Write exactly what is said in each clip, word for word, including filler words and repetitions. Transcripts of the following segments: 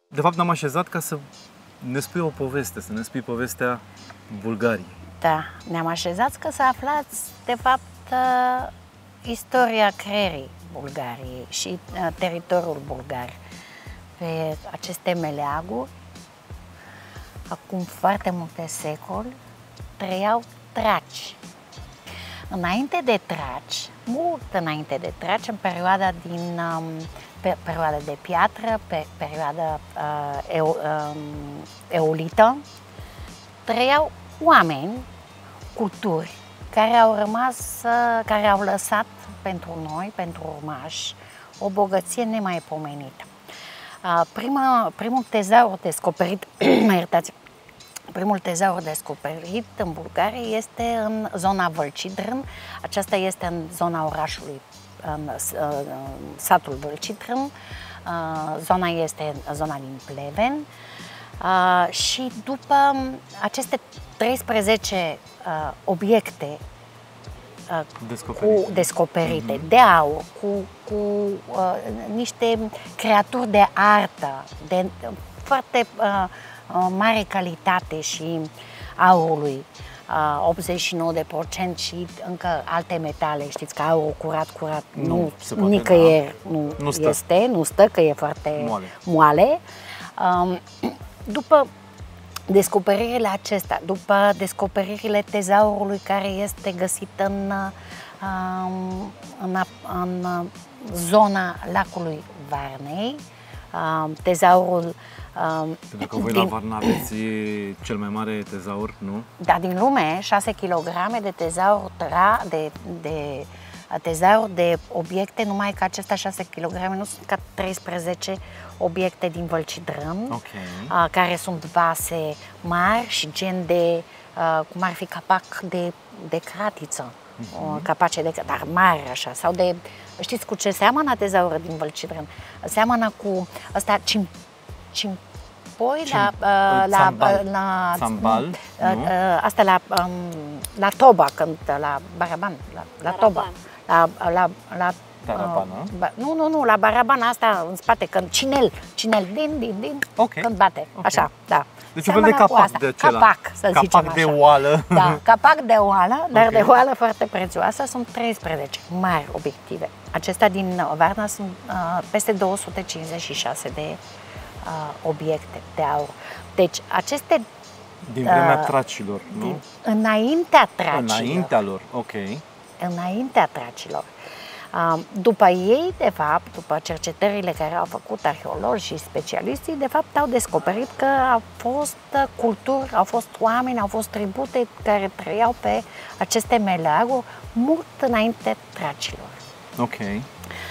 De fapt, ne-am așezat ca să ne spui o poveste, să ne spui povestea Bulgariei. Da, ne-am așezat ca să aflați, de fapt, istoria creierii Bulgariei și teritoriul bulgar. Pe aceste meleaguri, acum foarte multe secole, trăiau traci. Înainte de traci, mult înainte de traci, în perioada din pe, perioada de piatră, pe perioada uh, eu, uh, eolită, trăiau oameni, culturi, care au rămas, uh, care au lăsat pentru noi, pentru urmași, o bogăție nemaipomenită. Uh, prima, primul tezaur descoperit, mă iertați, primul tezaur descoperit în Bulgaria este în zona Vălcidrân. Aceasta este în zona orașului, în uh, satul Vălcidrân. Uh, zona este zona din Pleven. Uh, și după aceste treisprezece uh, obiecte uh, descoperite, cu, descoperite mm-hmm. de aur, cu, cu uh, niște creaturi de artă, de foarte uh, mare calitate și aurului, optzeci și nouă la sută și încă alte metale. Știți că aurul curat, curat nu, nu nicăieri da. nu, nu stă. este, nu stă, că e foarte moale. moale. După descoperirile acestea, după descoperirile tezaurului care este găsit în, în, în zona lacului Varnei, tezaurul Pentru că voi din... la Varna aveți cel mai mare tezaur, nu? Da, din lume, șase kilograme de tezaur, de, de tezaur de obiecte, numai că acestea șase kilograme nu sunt ca treisprezece obiecte din Vălcidrân, okay. care sunt vase mari și gen de, cum ar fi capac de, de cratiță, uh-huh. capace de, dar mari așa, sau de, știți cu ce seamănă tezaurul din Vălcidrân? Seamănă cu ăsta, cim, cim, Poi la, la, la, la, Sambal, asta la, la Toba, când, la Baraban, la, la Toba, la, la, la Tarabană? Uh, nu, nu, nu, la Baraban, asta în spate, când cinel, cinel, din, din, din, okay. când bate, okay. așa, da. Deci un fel de capac de acela. Capac, să capac zicem de așa. oală. Da, capac de oală, dar okay. de oală foarte prețioasă, sunt treisprezece mari obiective. Acestea din Varna sunt uh, peste două sute cincizeci și șase de Uh, obiecte de aur. Deci aceste... Din vremea uh, tracilor, nu? Din, înaintea tracilor. Înaintea lor, ok. Înaintea tracilor. Uh, după ei, de fapt, după cercetările care au făcut arheologi și specialiștii, de fapt au descoperit că au fost culturi, au fost oameni, au fost tribute care trăiau pe aceste meleaguri mult înainte tracilor. Ok. Uh,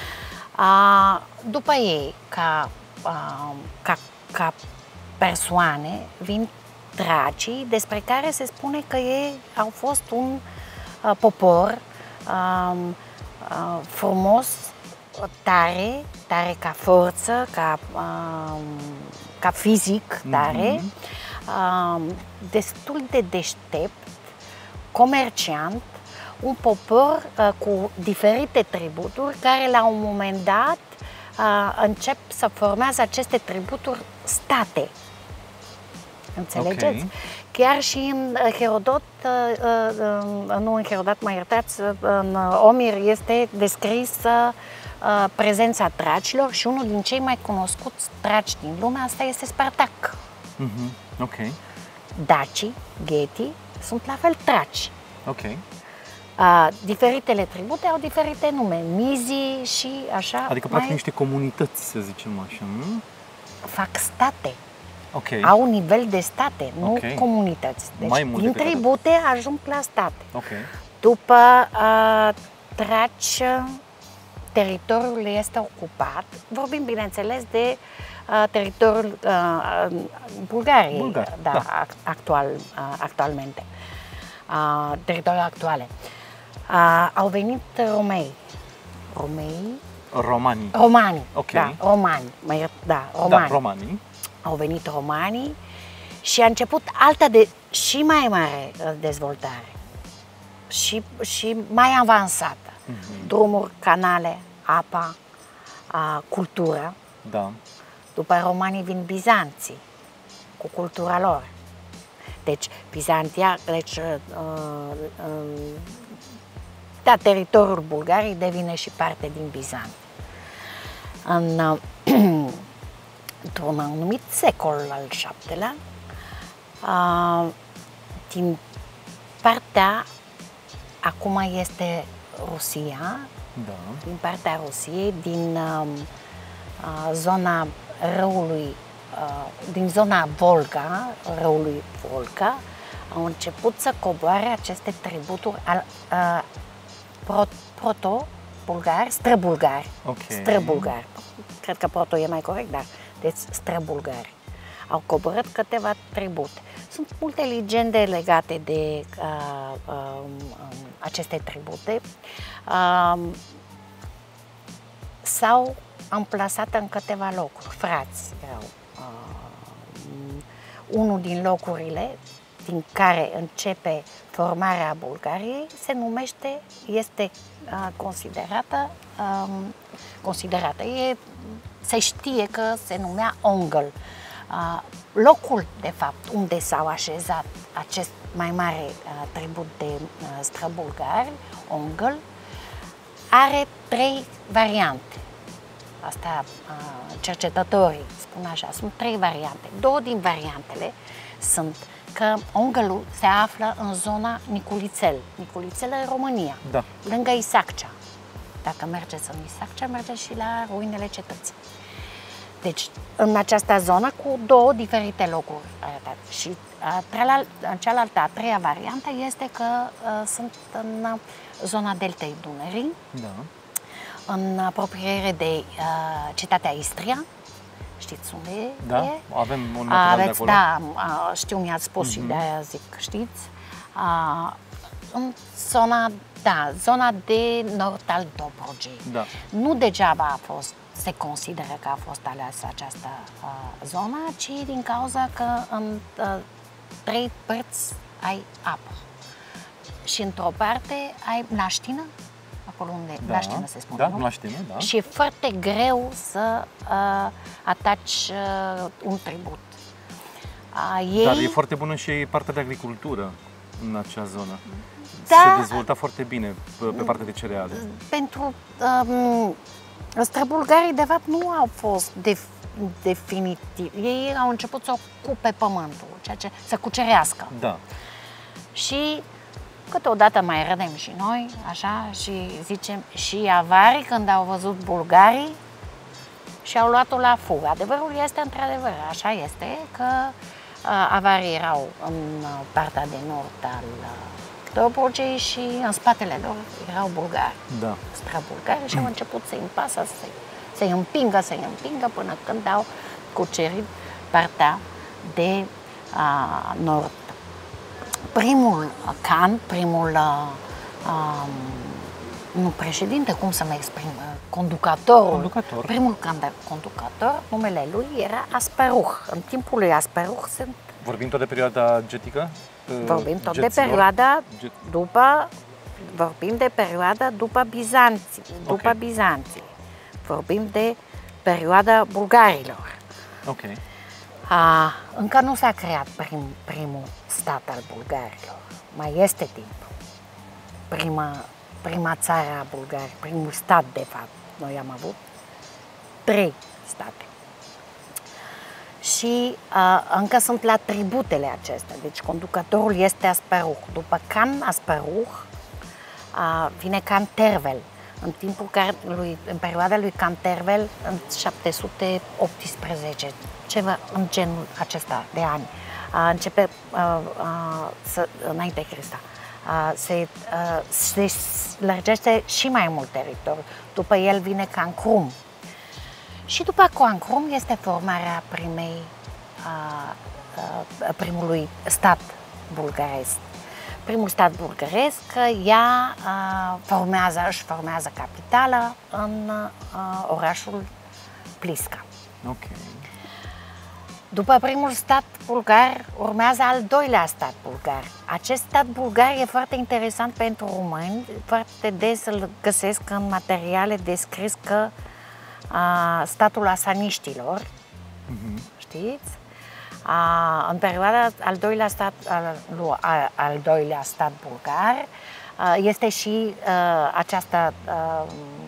după ei, ca Ca, ca persoane, vin tracii, despre care se spune că ei au fost un uh, popor uh, uh, frumos, tare, tare ca forță, ca, uh, ca fizic tare, mm-hmm. uh, destul de deștept, comerciant, un popor uh, cu diferite tributuri care la un moment dat Uh, încep să formează aceste tributuri state. Înțelegeți? Okay. Chiar și în Herodot, uh, uh, nu în Herodot, mă iertați, în Omir este descrisă uh, prezența tracilor și unul din cei mai cunoscuți traci din lume, asta este Spartac. Mm-hmm. Ok. Dacii, Gheti, sunt la fel traci. Ok. Uh, diferitele tribute au diferite nume, mizii și așa. Adică, practic, mai... niște comunități, să zicem așa, nu? Fac state. Okay. Au un nivel de state, nu okay. comunități. Deci, mai din tribute atât. ajung la state. Okay. După uh, traci, teritoriul este ocupat. Vorbim, bineînțeles, de uh, teritoriul uh, Bulgariei, Bulgar, da, da. Actual, uh, actualmente. Uh, teritoriul actuale. Uh, au venit romei. Romei? Romanii. Romanii, okay. da, romani, mai, da, romani. Da, romanii. Au venit romanii și a început alta de și mai mare dezvoltare și, și mai avansată. Mm-hmm. Drumuri, canale, apa, a, cultură. Da. După romanii vin bizanții, cu cultura lor. Deci, Bizantia, deci, uh, uh, da, teritoriul Bulgariei devine și parte din Bizanț. În, uh, într-un anumit secol al șaptelea, uh, din partea, acum este Rusia, Da. din partea Rusiei, din uh, uh, zona râului, uh, din zona Volga, râului Volga, au început să coboare aceste tributuri al, uh, pro, proto-bulgari, străbulgari, Okay. străbulgari. Cred că proto e mai corect, dar deci străbulgari. Au coborât câteva tribute. Sunt multe legende legate de uh, uh, aceste tribute. Uh, s-au amplasat în câteva locuri. Frați erau. Uh, unul din locurile din care începe formarea Bulgariei se numește, este uh, considerată, um, considerată, e, se știe că se numea Ongăl. Uh, locul, de fapt, unde s-au așezat acest mai mare uh, tribut de uh, străbulgari, Ongăl, are trei variante. Asta uh, cercetătorii spun așa, sunt trei variante. Două din variantele sunt că Ongălul se află în zona Niculițel. Niculițel în România, Da. lângă Isaccea. Dacă mergeți în Isaccea, mergeți și la ruinele cetății. Deci, în această zonă, cu două diferite locuri arătate. Și a, în cealaltă, a treia variantă este că a, sunt în a, zona deltei Dunării, Da. în apropiere de a, cetatea Istria. Știți unde e? Da, avem un material Aveți, de acolo. Da, a, știu, mi-ați spus, mm-hmm. și de-aia zic, știți. A, în zona, da, zona de nord al Dobrogei. Da. Nu degeaba a fost, se consideră că a fost aleasă această uh, zonă, ci din cauza că în uh, trei părți ai apă. Și într-o parte ai mlaștină, acolo unde Da. mlaștină se spune, Da, nu? mlaștină, da. Și e foarte greu să uh, ataci uh, un tribut. Uh, ei... Dar e foarte bună și partea de agricultură în acea zonă. Da. Se dezvolta foarte bine pe, pe partea de cereale. Pentru um, străbulgarii, de fapt, nu au fost def, definitiv. Ei au început să ocupe pământul, ceea ce să cucerească. Da. Și câteodată mai râdem și noi, așa, și zicem, și avarii, când au văzut bulgarii, și-au luat-o la fugă. Adevărul este, într-adevăr, așa este, că uh, avarii erau în partea de nord al uh, Dobrogei și în spatele lor erau bulgari, Da. străbulgari, și au început să-i împasă, să-i, să-i împingă, să-i împingă, până când au cucerit partea de uh, nord. Primul can, primul uh, um, nu președinte, cum să mă exprim, conducătorul, Conducător. primul conducător, numele lui era Asperuh. În timpul lui Asperuh sunt, Vorbim tot de perioada getică? vorbim tot de Geților? perioada Get... după, vorbim de perioada după Bizanții, după Ok. Bizanții. Vorbim de perioada bulgarilor. Ok. A, încă nu s-a creat prim, primul stat al bulgarilor. Mai este timp. Prima, prima țară a bulgarilor, primul stat, de fapt. Noi am avut trei state. Și a, încă sunt la tributele acestea. Deci conducătorul este Asperuh. După Can Asperuh a, vine Can Tervel. În timpul care, lui, în perioada lui Can Tervel, în șapte sute optsprezece, ceva în genul acesta de ani, a, începe a, a, să, înainte Crista, a, se, a, se lărgește și mai mult teritoriu. După el vine Can Krum. Și după Can Krum este formarea primei, a, a, primului stat bulgaresc. Primul stat bulgaresc, ea a, formează, își formează capitala în a, orașul Plisca. Ok. După primul stat bulgar, urmează al doilea stat bulgar. Acest stat bulgar e foarte interesant pentru români, foarte des îl găsesc în materiale descris că a, statul asaniștilor, uh-huh. Știți? A, în perioada al doilea stat, al, al, al doilea stat bulgar, a, este și a, această a,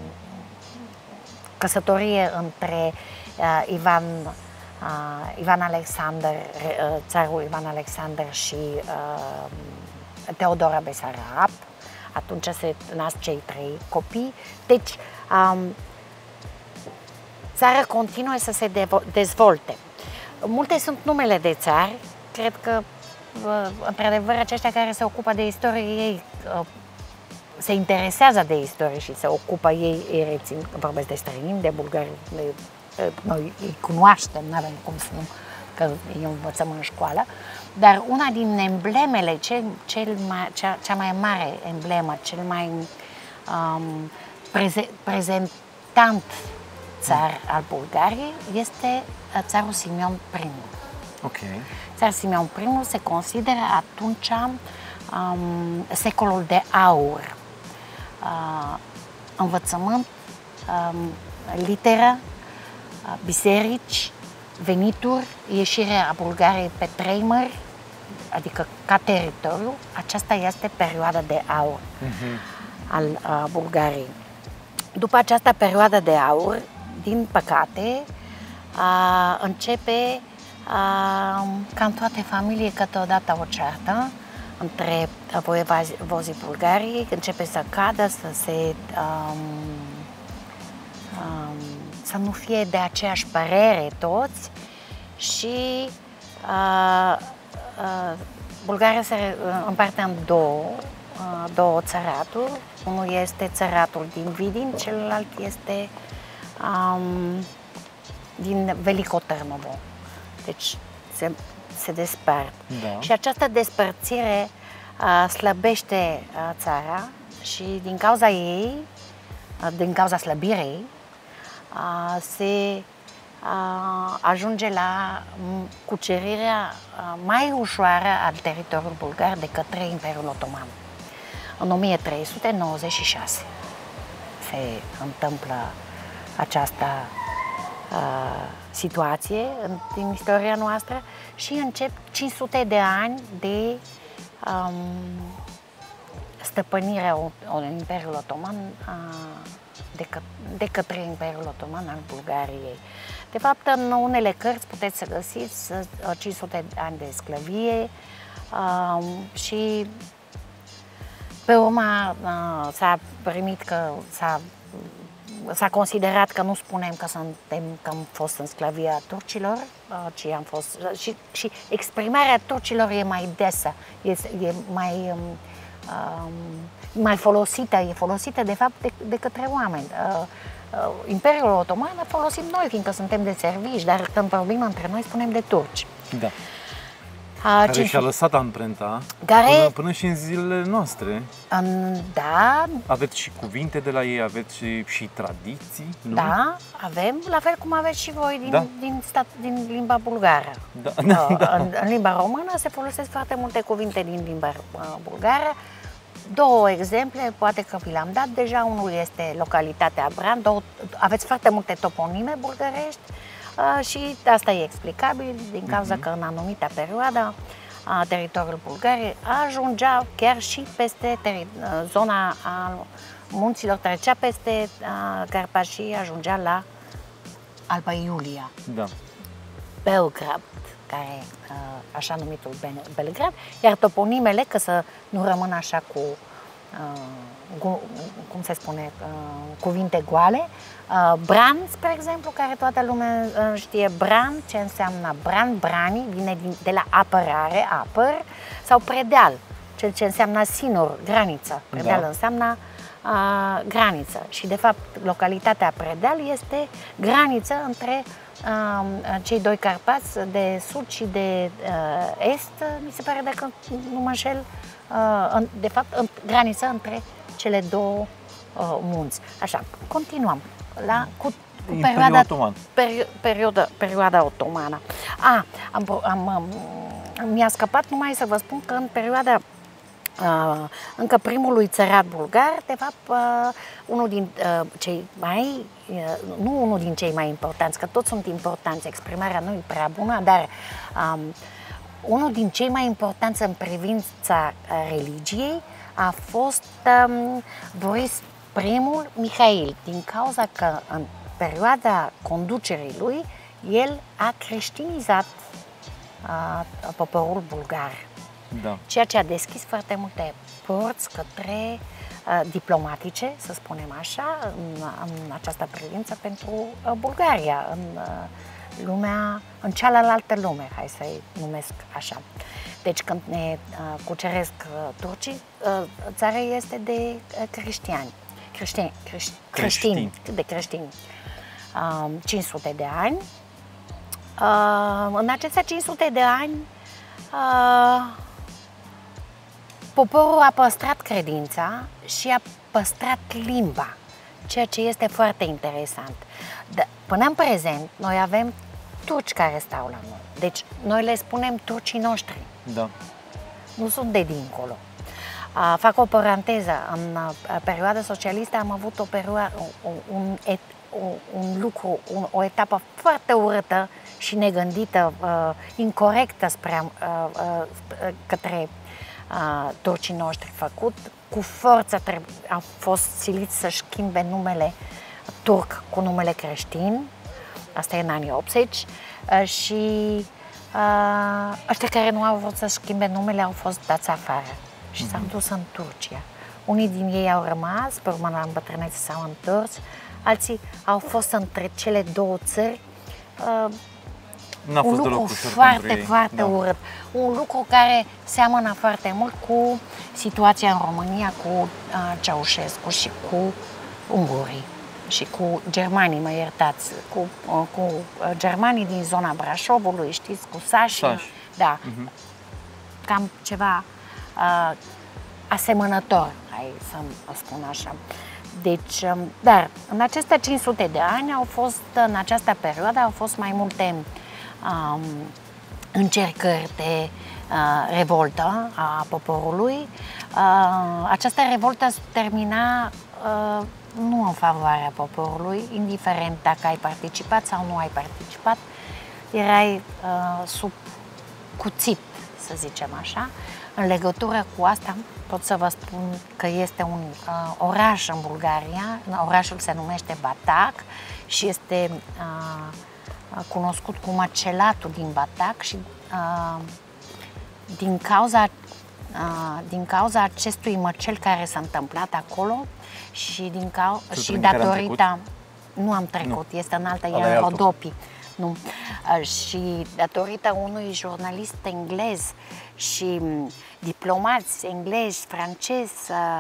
căsătorie între a, Ivan, a, Ivan Alexander, a, țarul Ivan Alexander și a, Teodora Besarab. Atunci se nasc cei trei copii. Deci, a, țara continuă să se dezvolte. Multe sunt numele de țari, cred că, într-adevăr, aceștia care se ocupă de istorie, ei se interesează de istorie și se ocupă, ei, ei rețin, vorbesc de străini, de bulgari, de, noi îi cunoaștem, nu avem cum să nu, că îi învățăm în școală, dar una din emblemele, cel, cel mai, cea, cea mai mare emblemă, cel mai um, preze, prezentant țar al Bulgariei este țarul Simeon primul. Okay. Țar Simeon primul se consideră atunci um, secolul de aur. Uh, învățământ, um, literă, uh, biserici, venituri, ieșirea Bulgariei pe trei mări, adică ca teritoriu, aceasta este perioada de aur uh-huh. al uh, Bulgariei. După această perioadă de aur, din păcate, a, începe, a, ca în toate familiile, câteodată o ceartă între voievozii Bulgariei, începe să cadă, să se um, um, să nu fie de aceeași părere toți și a, a, Bulgaria se împarte în două, a, două țăraturi. Unul este țăratul din Vidin, celălalt este Um, din Veliko Târnovo. Deci se, se despart. Da. Și această despărțire uh, slăbește uh, țara și din cauza ei, uh, din cauza slăbirii, uh, se uh, ajunge la cucerirea uh, mai ușoară al teritoriului bulgar de către Imperiul Otoman. În o mie trei sute nouăzeci și șase se întâmplă această uh, situație în, din istoria noastră și încep cinci sute de ani de um, stăpânirea Imperiului Otoman uh, de, că, de către Imperiul Otoman al Bulgariei. De fapt, în unele cărți puteți să găsiți uh, cinci sute de ani de sclavie uh, și pe urmă uh, s-a primit că s-a S-a considerat că nu spunem că suntem, că am fost în sclavia turcilor, ci am fost. Și, și exprimarea turcilor e mai desă, e, e mai, um, mai folosită, e folosită de fapt de, de către oameni. Uh, uh, Imperiul Otoman a folosit noi, fiindcă suntem de servici, dar când vorbim între noi spunem de turci. Da. Care cinci... și-a lăsat amprenta care... până, până și în zilele noastre. În, da. Aveți și cuvinte de la ei, aveți și, și tradiții, nu? Da, avem, la fel cum aveți și voi din, da. din, stat, din limba bulgară. Da. Uh, da. În, în limba română se folosesc foarte multe cuvinte din limba uh, bulgară. Două exemple, poate că vi le-am dat deja. Unul este localitatea Bran, două, aveți foarte multe toponime bulgărești. Uh, și asta e explicabil din cauza uh-huh. că în anumită perioadă uh, teritoriul Bulgariei ajungea chiar și peste teri- uh, zona a munților, trecea peste uh, Carpați și ajungea la Alba Iulia. Da. Belgrad, care uh, așa numitul Belgrad, iar toponimele, că să nu rămână așa cu uh, gu, cum se spune, uh, cuvinte goale. Uh, Bran, spre exemplu, care toată lumea uh, știe Bran, ce înseamnă Bran, Brani, vine din, de la apărare, apăr, sau Predeal, cel ce înseamnă sinur, graniță. Predeal da. înseamnă uh, graniță și, de fapt, localitatea Predeal este graniță între uh, cei doi Carpați de sud și de uh, est, mi se pare, dacă nu mă înșel, uh, de fapt, în, graniță între cele două uh, munți. Așa, continuăm. La, cu, cu perioada, otoman. Perio, perioada, perioada otomană. A, am, am, am, mi-a scăpat numai să vă spun că în perioada încă primului țărat bulgar, de fapt, unul din cei mai, nu unul din cei mai importanți, că toți sunt importanți, exprimarea nu e prea bună, dar um, unul din cei mai importanți în privința religiei a fost um, Boris primul Mihail, din cauza că în perioada conducerii lui, el a creștinizat uh, poporul bulgar. Da. Ceea ce a deschis foarte multe porți către uh, diplomatice, să spunem așa, în, în această privință pentru uh, Bulgaria, în uh, lumea, în cealaltă lume, hai să-i numesc așa. Deci când ne uh, cuceresc uh, turcii, uh, țara este de uh, creștiani, creștini, creștini, creștini, de creștini, uh, cinci sute de ani. Uh, în acestea cinci sute de ani, uh, poporul a păstrat credința și a păstrat limba, ceea ce este foarte interesant. De, până în prezent, noi avem turci care stau la noi. Deci, noi le spunem turcii noștri. Da. Nu sunt de dincolo. A, fac o paranteză. În a, perioada socialistă am avut o perioadă, un, un, et, un, un lucru, un, o etapă foarte urâtă și negândită, uh, incorrectă spre, uh, uh, către uh, turcii noștri făcut. Cu forță au fost siliți să schimbe numele turc cu numele creștin. Asta e în anii optzeci. Uh, și uh, ăștia care nu au vrut să schimbe numele au fost dați afară și mm-hmm. s-au dus în Turcia. Unii din ei au rămas, pe urmă la îmbătrânețe s-au întors, alții au fost între cele două țări. Uh, N-a fost un lucru foarte, foarte da. urât. Un lucru care seamănă foarte mult cu situația în România, cu uh, Ceaușescu și cu ungurii și cu germanii, mă iertați, cu, uh, cu uh, germanii din zona Brașovului, știți, cu sași. Sași. Da, uh-huh. Cam ceva uh, asemănător, hai să spun așa. Deci, dar în aceste cinci sute de ani au fost, în această perioadă, au fost mai multe um, încercări de uh, revoltă a poporului. Uh, această revoltă se termina uh, nu în favoarea poporului, indiferent dacă ai participat sau nu ai participat, erai uh, sub cuțit, să zicem așa. În legătură cu asta pot să vă spun că este un uh, oraș în Bulgaria, orașul se numește Batac și este uh, cunoscut cu măcelatul din Batac și uh, din cauza, uh, din cauza acestui măcel care s-a întâmplat acolo și, din cau și datorită... Nu am trecut, nu. Este în altă, e în Rodopi. Nu. Uh, și datorită unui jurnalist englez și diplomați englezi, francezi,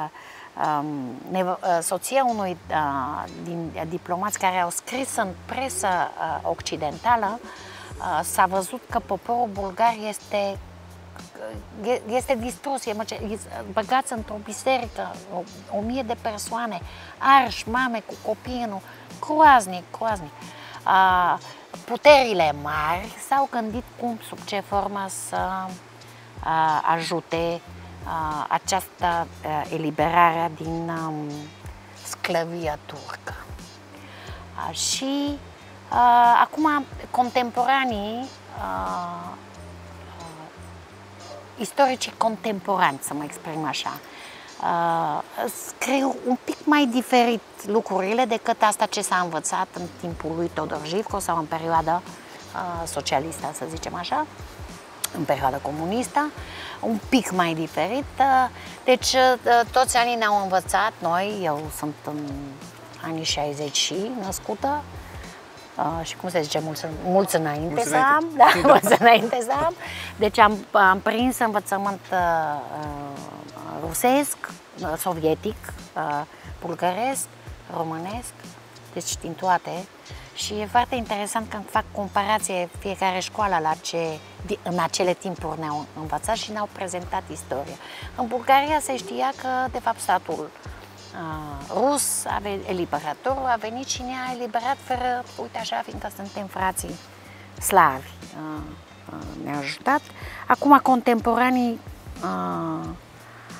soția unui din diplomați care au scris în presă occidentală, s-a văzut că poporul bulgar este, este distrus, e băgați într-o biserică, o, o mie de persoane, arși, mame cu copii, nu, groaznic, groaznic. Puterile mari s-au gândit cum, sub ce formă să Uh, ajute uh, această uh, eliberare din um, sclavia turcă. Uh, și uh, acum contemporanii, uh, uh, istoricii contemporani, să mă exprim așa, uh, scriu un pic mai diferit lucrurile decât asta ce s-a învățat în timpul lui Todor Jivko sau în perioada uh, socialistă, să zicem așa, în perioada comunistă, un pic mai diferit. Deci toți anii ne-au învățat, noi, eu sunt în anii șaizeci și născută și cum se zice, mulți, mulți înainte mulți să am, da, da. mulți înainte să am. Deci am, am prins învățământ uh, rusesc, sovietic, uh, bulgăresc, românesc, deci din toate. Și e foarte interesant când fac comparație fiecare școală la ce în acele timpuri ne-au învățat și ne-au prezentat istoria. În Bulgaria se știa că, de fapt, statul uh, rus, eliberatorul, a venit și ne-a eliberat fără, uite așa, fiindcă suntem frații slavi. Uh, uh, ne-a ajutat. Acum, contemporanii uh,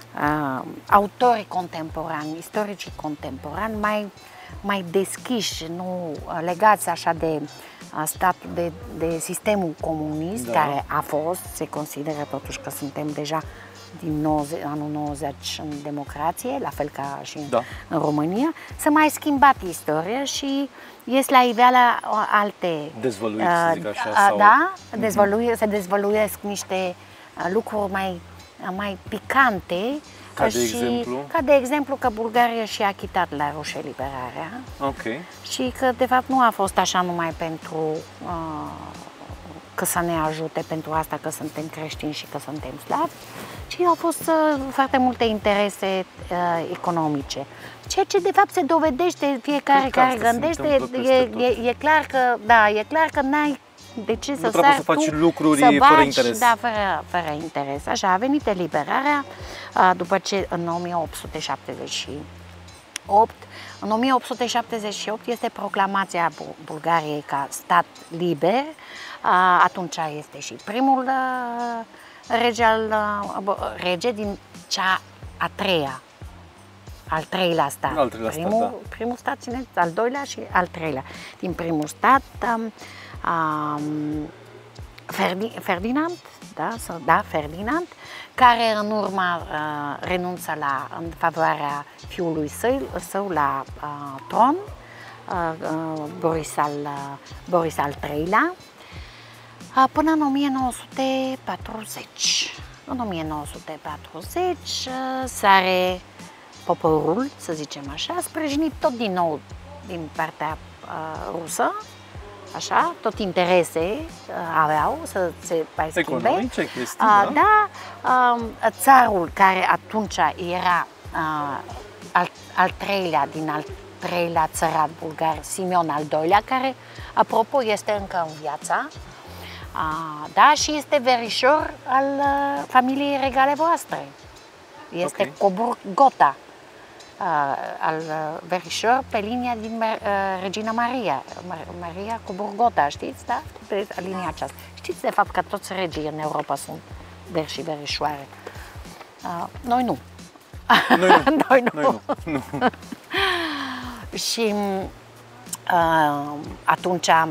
uh, autorii contemporani, istoricii contemporani mai, mai deschiși, nu legați așa de statul, de, de sistemul comunist, da. Care a fost, se consideră totuși că suntem deja din nouăzeci, anul nouăzeci în democrație, la fel ca și da. În România, s-a mai schimbat istoria și ies la iveală alte... Dezvăluiri, uh, să zic așa, sau... Da, dezvăluie, se dezvăluiesc niște lucruri mai, mai picante. Ca de și, exemplu? Ca de exemplu că Bulgaria și-a achitat la ruși eliberarea. Ok. Și că de fapt nu a fost așa numai pentru uh, că să ne ajute pentru asta că suntem creștini și că suntem slavi, ci au fost uh, foarte multe interese uh, economice. Ceea ce de fapt se dovedește fiecare care gândește, e, e, e clar că, da, e clar că n-ai de ce să sari să faci tu, lucruri să baci, fără interes. Da, fără, fără interes. Așa, a venit eliberarea după ce în o mie opt sute șaptezeci și opt, în o mie opt sute șaptezeci și opt este proclamația Bulgariei ca stat liber. Atunci este și primul rege, al, rege din cea a treia, al treilea stat. Al treilea primul, stat, da. Primul stat, al doilea și al treilea. Din primul stat, Um, Ferdinand, da, da, Ferdinand, care în urmă uh, renunță la, în favoarea fiului său, său la uh, tron, uh, uh, Boris, al, uh, Boris al treilea, uh, până în o mie nouă sute patruzeci. În o mie nouă sute patruzeci uh, sare poporul, să zicem așa, sprijinit tot din nou din partea uh, rusă. Așa, tot interese uh, aveau să se mai schimbe. Economice, chestii, uh, da? Da, uh, țarul care atunci era uh, al, al treilea din al treilea țărat bulgar, Simeon al doilea, care, apropo, este încă în viața, uh, da, și este verișor al uh, familiei regale voastre. Este okay. Coburg-Gotha. Uh, al uh, verișor pe linia din uh, Regina Maria, Maria Coburg-Gotha, știți, da? Pe linia aceasta. Știți de fapt că toți regii în Europa sunt veri și verișoare. Uh, noi nu. Noi nu. Noi nu. Noi nu. nu. Și uh, atunci uh,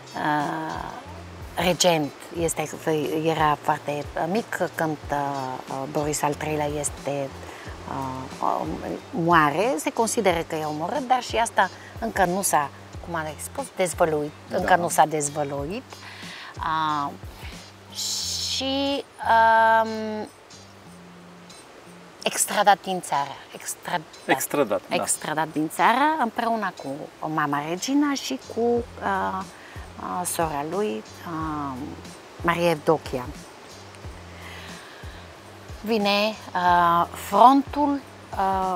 regent este, era foarte mic când uh, Boris al treilea este Uh, moare, se consideră că e omorât, dar și asta încă nu s-a, cum am spus, dezvăluit, da. Încă nu s-a dezvăluit. Uh, și um, extradat din țară. Extradat, extradat, da. extradat din țară împreună cu mama regina și cu uh, uh, sora lui, uh, Maria Evdochia. Vine uh, frontul, uh,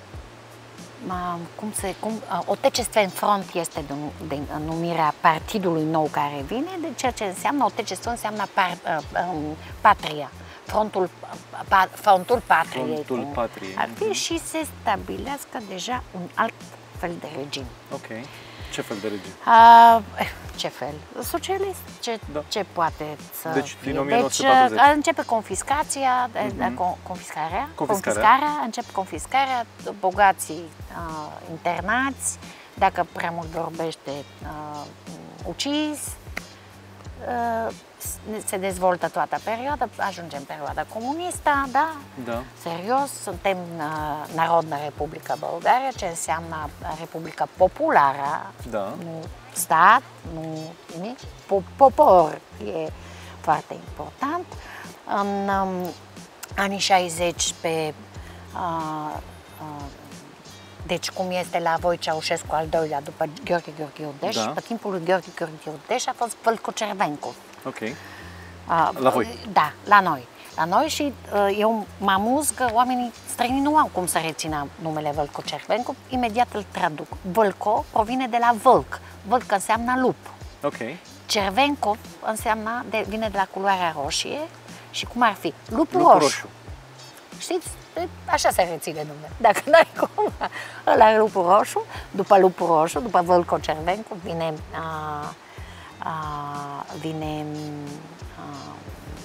cum se, cum, uh, Otecestven Front este de, de, numirea partidului nou care vine, de ceea ce înseamnă, Otecestven înseamnă par, uh, um, patria, frontul, pa, frontul patriei, frontul patriei. Ar fi, și se stabilească deja un alt fel de regim. Ok. Ce fel de regim? Uh, ce fel? Socialist? Ce, da. Ce poate să Deci, fie? din o mie nouă sute patruzeci. Deci, începe confiscația, mm-hmm. confiscarea, confiscarea, confiscarea, începe confiscarea, bogații uh, internați, dacă prea mult vorbește, uh, ucis, uh, se dezvoltă toată perioada, ajungem în perioada comunistă, da? Da. Serios, suntem uh, Narodna Republica Bulgaria, ce înseamnă Republica Populară, da. Nu stat, nu nimic, popor, e foarte important. În um, anii șaizeci, pe, uh, uh, deci cum este la voi Ceaușescu al doilea, după Gheorghe Gheorghiu-Deș, da. pe timpul lui Gheorghe Gheorghiu-Deș a fost Vâlco-Cervencu. Ok. Uh, la voi? Da, la noi. La noi și uh, eu mă amuz că oamenii străini nu au cum să rețină numele Vâlco-Cervencu, imediat îl traduc. Vâlco provine de la vâlc. Vâlc înseamnă lup. Ok. Cervenco înseamnă, de, vine de la culoarea roșie și cum ar fi? Lupul Lup roșu. roșu. Știți? Așa se reține numele. Dacă n-ai cum, ăla e lupul roșu. După lupul roșu, după Vâlco-Cervencu, vine, uh, uh, vine uh,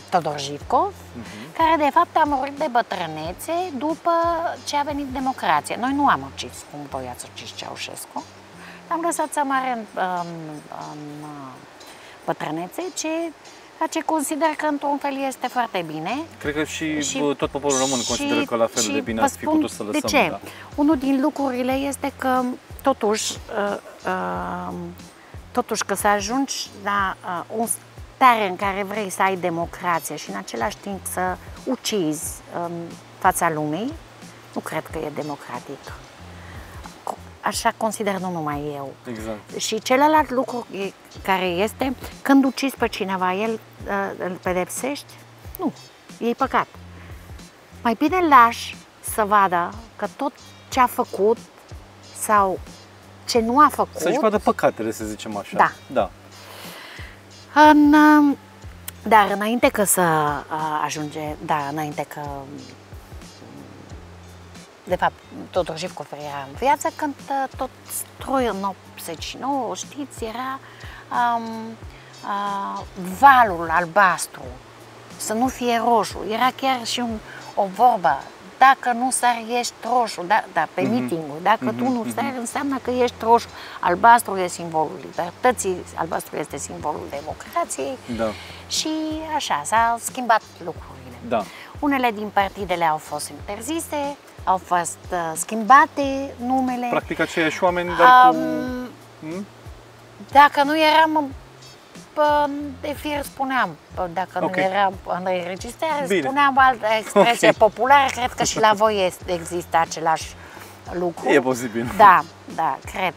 Todor Zhivkov, uh-huh. care de fapt a murit de bătrânețe după ce a venit democrația. Noi nu am ucis cum voia să ucis Ceaușescu, am lăsat să moară în, în, în bătrânețe, ce, ce consider că într-un fel este foarte bine. Cred că și, și tot poporul român și, consideră că la fel de bine ar fi putut să lăsăm. De ce? Da. Unul din lucrurile este că totuși, uh, uh, totuși că să ajungi la uh, un stare în care vrei să ai democrație și în același timp să ucizi în fața lumii, nu cred că e democratic. Așa consider nu numai eu. Exact. Și celălalt lucru care este, când ucizi pe cineva, el îl pedepsești? Nu, e păcat. Mai bine lași să vadă că tot ce a făcut sau ce nu a făcut... Să-și vadă păcatele, să zicem așa. Da. Da. În, dar înainte că să ajunge, da, înainte că, de fapt, Todor Zhivkov era în viață, când tot stroiul în optzeci și nouă, știți, era um, uh, valul albastru, să nu fie roșu. Era chiar și un, o vorbă, dacă nu sari, ești roșu, da, da, pe mm-hmm. meeting-ul, dacă mm-hmm. tu nu sari, înseamnă că ești roșu. Albastru e simbolul libertății, albastru este simbolul democrației. Da. Și așa, s-au schimbat lucrurile. Da. Unele din partidele au fost interzise, au fost uh, schimbate numele. Practic aceiași oameni, dar um, cu... Hmm? Dacă nu eram de fir, spuneam, dacă okay. nu era în înregistrare, Bine. spuneam altă expresie okay. populară, cred că și la voi există același lucru. E posibil. Da, da, cred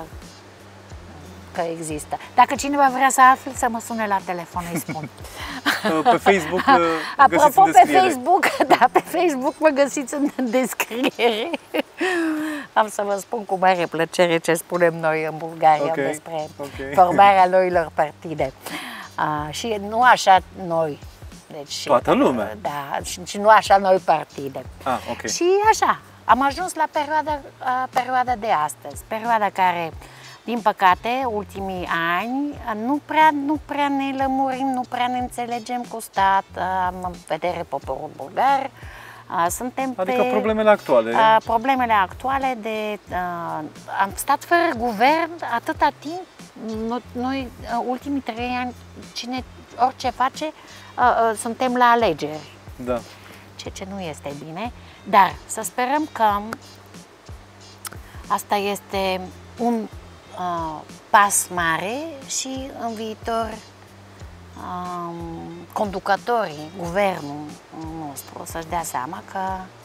că există. Dacă cineva vrea să afle, să mă sune la telefon, îi spun. Pe Facebook Apropo, pe Facebook, da, pe Facebook mă găsiți în descriere. Am să vă spun cu mare plăcere ce spunem noi în Bulgaria okay. despre okay. formarea noilor partide. Uh, și nu așa noi. Deci, toată lumea. Da, și, și nu așa noi partide. Ah, okay. Și așa, am ajuns la perioada, uh, perioada de astăzi, perioada care, din păcate, ultimii ani, nu prea, nu prea ne lămurim, nu prea ne înțelegem cu stat, am în vedere poporul bulgar. Suntem adică pe, problemele actuale. Uh, problemele actuale de... Uh, am stat fără guvern atâta timp, noi, noi uh, ultimii trei ani, cine, orice face, uh, uh, suntem la alegeri. Da. Ceea ce nu este bine, dar să sperăm că asta este un uh, pas mare și în viitor um, conducătorii, guvernul nostru să-și dea seama că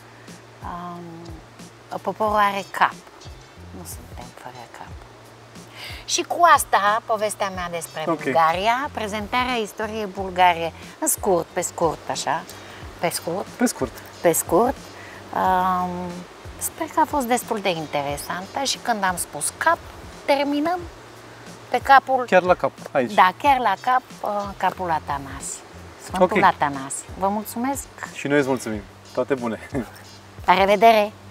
um, poporul are cap, nu suntem fără cap. Și cu asta, povestea mea despre okay. Bulgaria, prezentarea istoriei Bulgariei, în scurt, pe scurt, așa, pe scurt. Pe scurt. Pe scurt. Um, sper că a fost destul de interesantă și când am spus cap, terminăm pe capul... Chiar la cap, aici. Da, chiar la cap, capul Atanasie. Sfântul okay. Atanasie. Vă mulțumesc! Și noi îți mulțumim. Toate bune! La revedere!